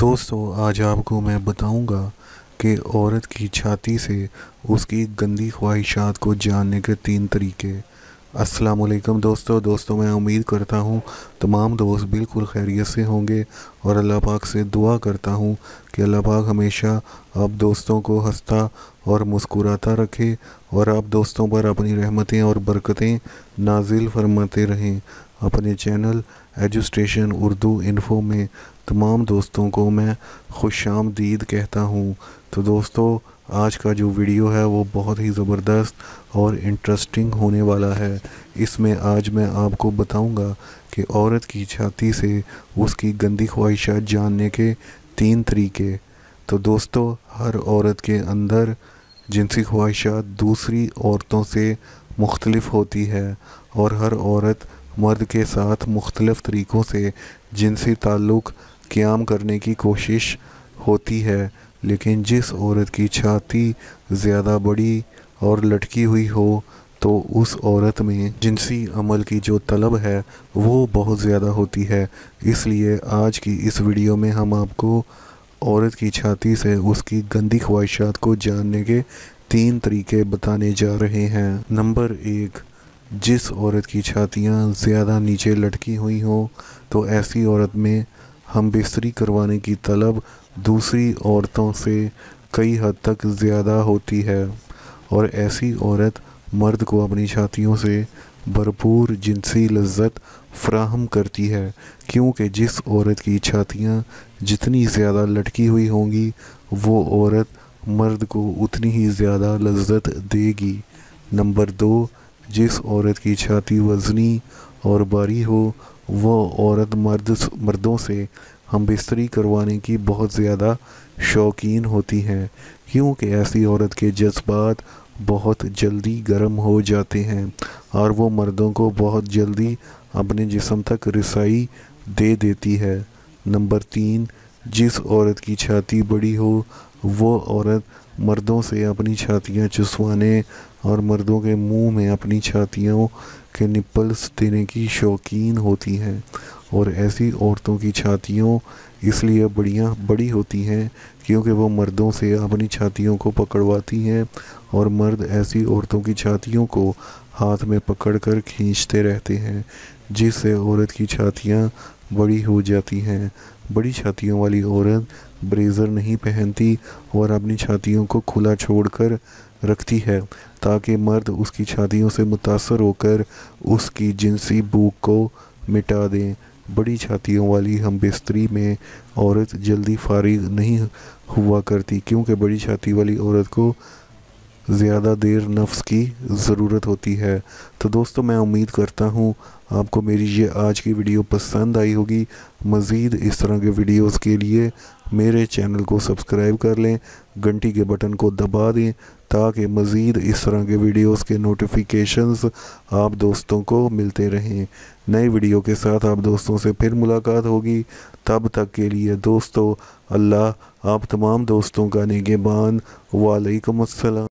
दोस्तों, आज आपको मैं बताऊंगा कि औरत की छाती से उसकी गंदी ख्वाहिशात को जानने के 3 तरीके। अस्सलाम वालेकुम दोस्तों, मैं उम्मीद करता हूँ तमाम दोस्त बिल्कुल खैरियत से होंगे और अल्लाह पाक से दुआ करता हूँ कि अल्लाह पाक हमेशा आप दोस्तों को हंसता और मुस्कुराता रखे और आप दोस्तों पर अपनी रहमतें और बरकतें नाजिल फरमाते रहें। अपने चैनल एजुस्टेशन उर्दू इन्फो में तमाम दोस्तों को मैं खुशामदीद कहता हूँ। तो दोस्तों, आज का जो वीडियो है वो बहुत ही ज़बरदस्त और इंटरेस्टिंग होने वाला है। इसमें आज मैं आपको बताऊंगा कि औरत की छाती से उसकी गंदी ख्वाहिशात जानने के 3 तरीके। तो दोस्तों, हर औरत के अंदर जिनसी ख्वाहिशात दूसरी औरतों से मुख्तलिफ होती है और हर औरत मर्द के साथ मुख्तलिफ तरीक़ों से जिनसी ताल्लुक़ क़याम करने की कोशिश होती है, लेकिन जिस औरत की छाती ज़्यादा बड़ी और लटकी हुई हो तो उस औरत में जिनसी अमल की जो तलब है वो बहुत ज़्यादा होती है। इसलिए आज की इस वीडियो में हम आपको औरत की छाती से उसकी गंदी ख्वाहिशात को जानने के 3 तरीके बताने जा रहे हैं। नंबर 1, जिस औरत की छातियाँ ज़्यादा नीचे लटकी हुई हों तो ऐसी औरत में हम बिस्तरी करवाने की तलब दूसरी औरतों से कई हद तक ज़्यादा होती है और ऐसी औरत मर्द को अपनी छातियों से भरपूर जिनसी लज्जत फ़राहम करती है, क्योंकि जिस औरत की छातियाँ जितनी ज़्यादा लटकी हुई होंगी वो औरत मर्द को उतनी ही ज़्यादा लज्जत देगी। नंबर 2, जिस औरत की छाती वज़नी और भारी हो वो औरत मर्दों से हम बिस्तरी करवाने की बहुत ज़्यादा शौकीन होती हैं, क्योंकि ऐसी औरत के जज्बात बहुत जल्दी गर्म हो जाते हैं और वो मर्दों को बहुत जल्दी अपने जिस्म तक रसाई दे देती है। नंबर 3, जिस औरत की छाती बड़ी हो वो औरत मर्दों से अपनी छातियाँ चुसवाने और मर्दों के मुंह में अपनी छातियों के निप्पल्स देने की शौकीन होती हैं और ऐसी औरतों की छातियों इसलिए बड़ी होती हैं क्योंकि वो मर्दों से अपनी छातियों को पकड़वाती हैं और मर्द ऐसी औरतों की छातियों को हाथ में पकड़कर खींचते रहते हैं, जिससे औरत की छातियाँ बड़ी हो जाती हैं। बड़ी छातियों वाली औरत ब्रेज़र नहीं पहनती और अपनी छातियों को खुला छोड़कर रखती है ताकि मर्द उसकी छातियों से मुतासर होकर उसकी जिनसी भूख को मिटा दें। बड़ी छातियों वाली हम बिस्तरी में औरत जल्दी फारिग नहीं हुआ करती, क्योंकि बड़ी छाती वाली औरत को ज़्यादा देर नफ्स की ज़रूरत होती है। तो दोस्तों, मैं उम्मीद करता हूँ आपको मेरी ये आज की वीडियो पसंद आई होगी। मज़ीद इस तरह के वीडियोस के लिए मेरे चैनल को सब्सक्राइब कर लें, घंटी के बटन को दबा दें ताकि मज़ीद इस तरह के वीडियोस के नोटिफिकेशंस आप दोस्तों को मिलते रहें। नए वीडियो के साथ आप दोस्तों से फिर मुलाकात होगी। तब तक के लिए दोस्तों, अल्लाह आप तमाम दोस्तों का निगहबान। वालेकुम अस्सलाम।